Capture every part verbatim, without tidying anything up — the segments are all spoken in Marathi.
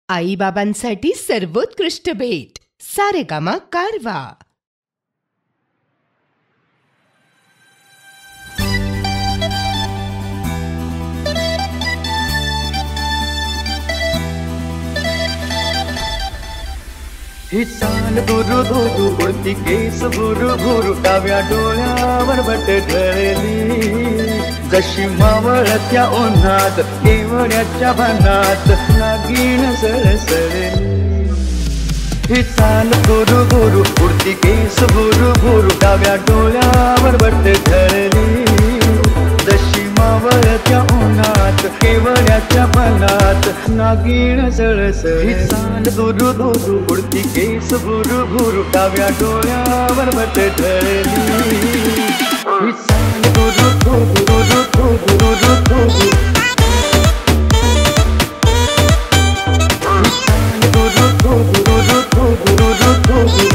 आईबाबांसाठी सर्वोत्कृष्ट भेट सारेगामा कारवा. ही चाल गुरु गुरु उडती केस भुरु भुरु डाव्या डोळ्यावर बट ढळली जशी मावळत्या उन्हात केवड्याच्या बनात नागिण सळसळली. ही चाल गुरु गुरु उडती केस भुरु भुरु डाव्या डोळ्यावर बट ढळली जशी मावळत्या उन्हात केवड्याच्या बनात नागिण सळसळली. ही चाल गुरु गुरु उडती केस भुरु भुरु डाव्या डोळ्यावर बट ढळली. ही चाल गुरु गुरु गुरु गुरु गुरु गुरु ही चाल गुरु गुरु गुरु गुरु गुरु गुरु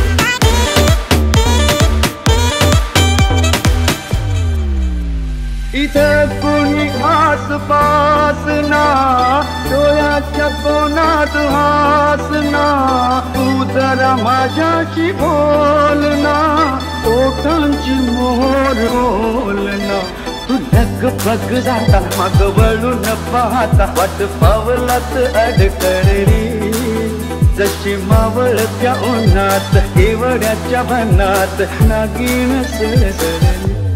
इथं कुणी आसपास ना डोळ्याच्या कोणात हासना तू जरा माझ्याशी बोलना ओठांची मोहर बोलना. तू लग बग जाता मग वळून पाहता वाट पावलात अडकळली जशी मावळत्या उन्हात केवड्याच्या बनात नागिण सळसळली.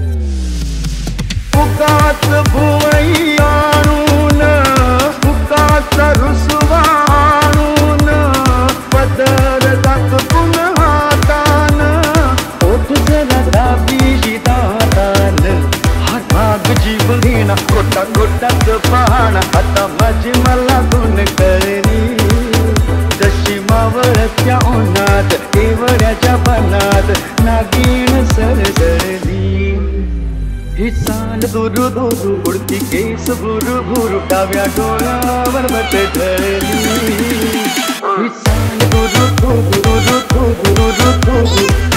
फुकाच भुवई आणून फुकाचा रुसवा आणून पदर जात पुन्हा हातान ओठ जरा दाबी दातान हा नाग जीव घेणा कोटा कोटाच पाहणा आता माझी मला गुण कळली जशी मावळत्या उन्हात केवड्याच्या बनात नागिण सळसळली. ही चाल दुरु दुरु उडती केस भुरु भुरु डाव्या डोळ्यावर बट ढळली. ही चाल दुरु दुरु दुरु दुरु दुरु दुरु